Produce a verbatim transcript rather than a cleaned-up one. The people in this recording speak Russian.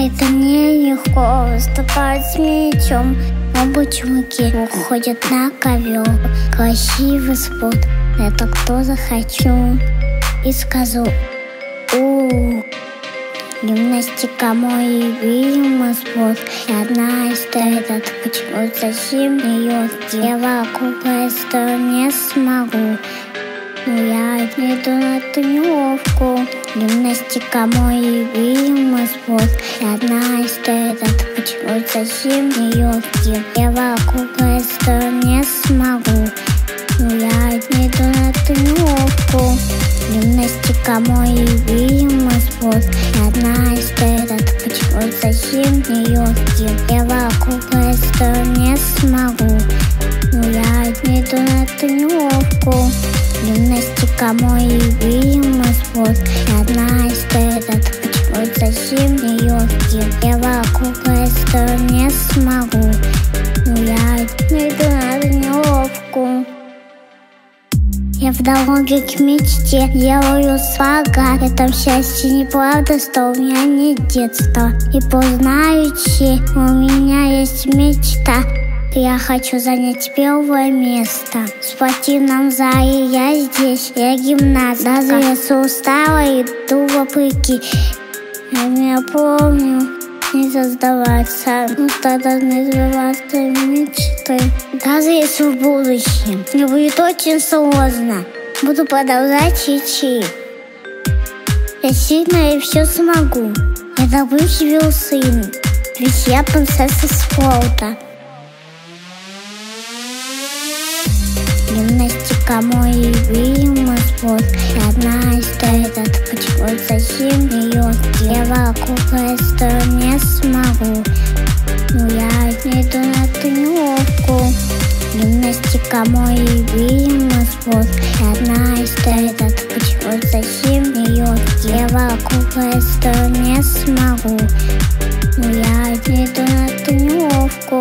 Это нелегко выступать с мячом. Оба чуваки уходят на ковер. Красивый спорт, это кто захочу. И скажу: у гимнастика мой любимый спорт. Я знаю, что этот почему зачем ее дело купать, что не смогу. Но я иду на тренировку. Гимнастика мой любимый спорт. Я знаю, что этот почему зачем ее дело купать, что не смогу. Но я иду на тренировку. Гимнастика мой любимый спорт. Я знаю, что этот почему зачем ее дело купать, что не смогу. Но я иду на тренировку. Гимнастика мой любимый спорт. Я знаю, что этот почему зачем ее дело купать, что не смогу. Но я иду на тренировку. Я в дороге к мечте делаю шага. Я там счастье неправда, что у меня нет детства. И познаючи, у меня есть мечта. Я хочу занять первое место. В спортивном зале я здесь, я гимнастка. Даже если устала, иду вопреки. Я не помню не создаваться, но что должны сбиваться мечты. Даже если в будущем мне будет очень сложно, буду продолжать идти. Я сильная и все смогу. Я добьюсь вершины, ведь я принцесса спорта. Гимнастика мой любимый спорт. Я знаю, что этот почему зачем ее дело купать, что не смогу. Но я иду на тренировку. Гимнастика мой любимый спорт. Я знаю, что этот почему зачем ее дело купать, что не смогу. Но я иду на тренировку.